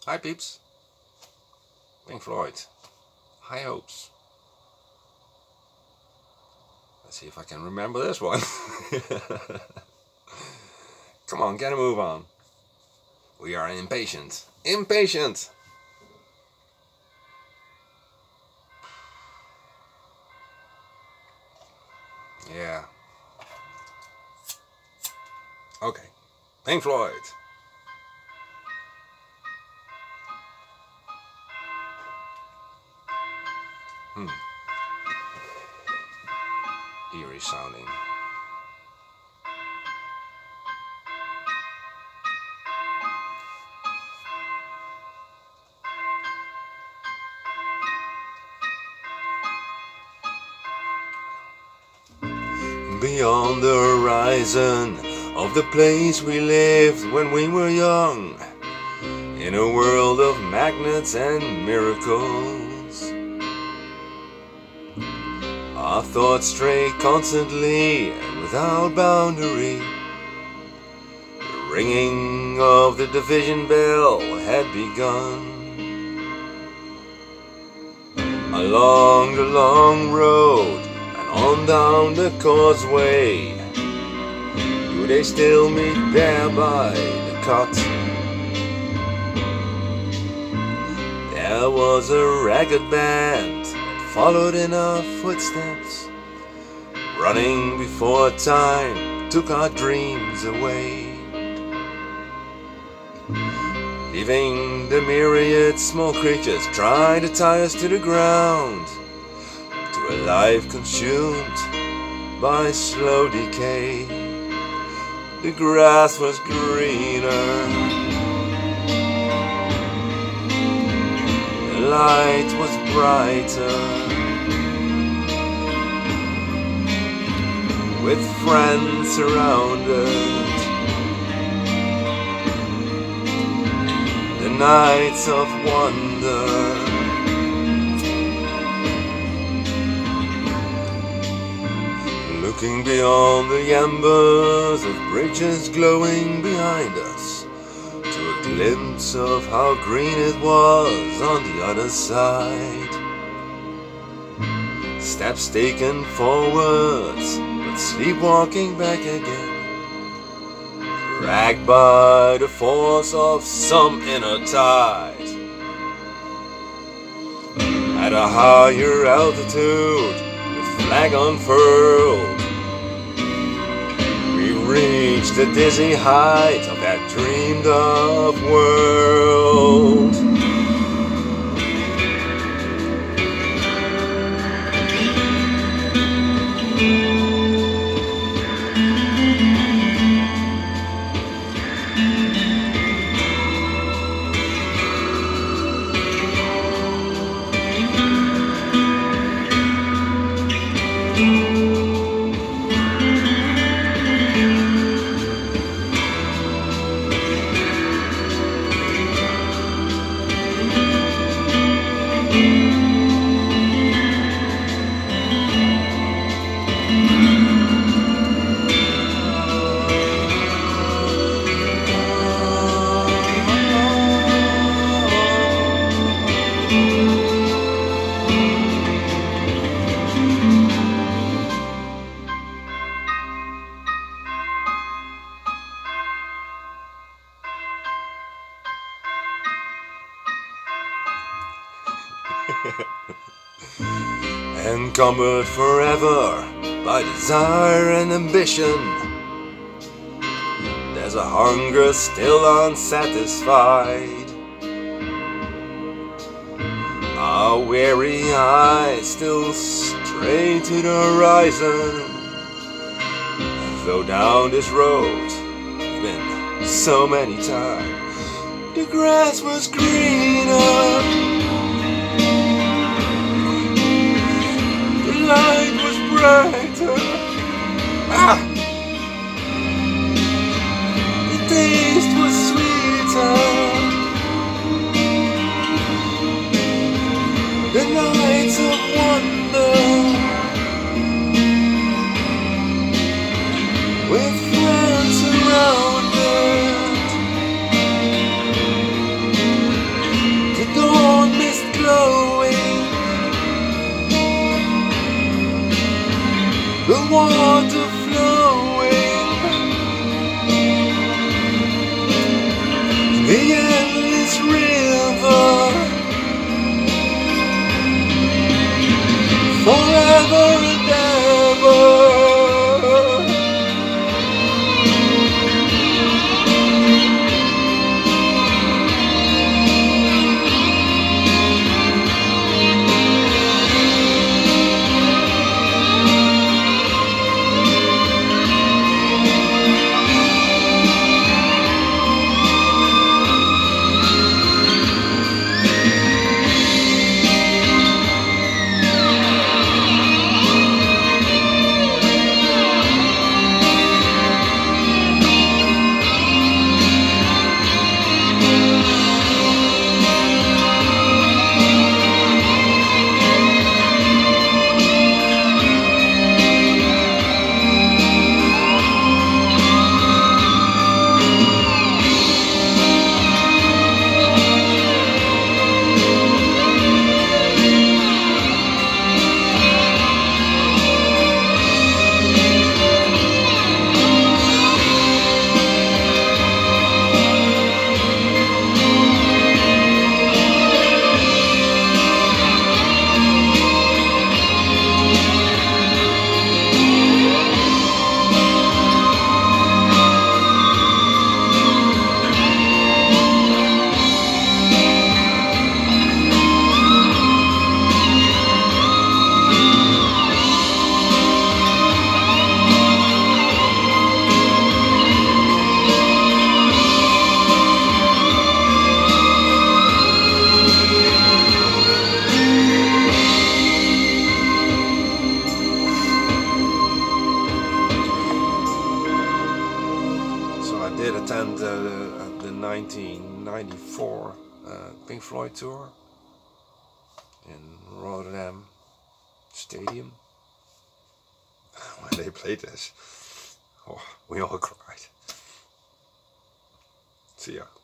Hi peeps, Pink Floyd, High Hopes. Let's see if I can remember this one. Come on, get a move on. We are impatient. Impatient! Yeah. Okay. Pink Floyd. Eerie sounding. Beyond the horizon of the place we lived when we were young, in a world of magnets and miracles, our thoughts stray constantly and without boundary. The ringing of the division bell had begun. Along the long road and on down the causeway, do they still meet there by the cut? There was a ragged band that followed in our footsteps, running before time took our dreams away, leaving the myriad small creatures trying to tie us to the ground, to a life consumed by slow decay. The grass was greener, the light was brighter, with friends surrounded. The nights of wonder, looking beyond the embers of bridges glowing behind us, to a glimpse of how green it was on the other side. Steps taken forwards, but sleepwalking back again, dragged by the force of some inner tide. At a higher altitude, with flag unfurled, we reached the dizzy height of that dreamed of world. Encumbered forever by desire and ambition, there's a hunger still unsatisfied. Our weary eyes still stray to the horizon, though down this road we've been so many times. The grass was greener, light was brighter, the taste was sweeter, the nights of wonder, with friends surrounded. the endless river, forever and ever. I did attend the 1994 Pink Floyd tour in Rotterdam Stadium. When they played this, oh, we all cried. See ya.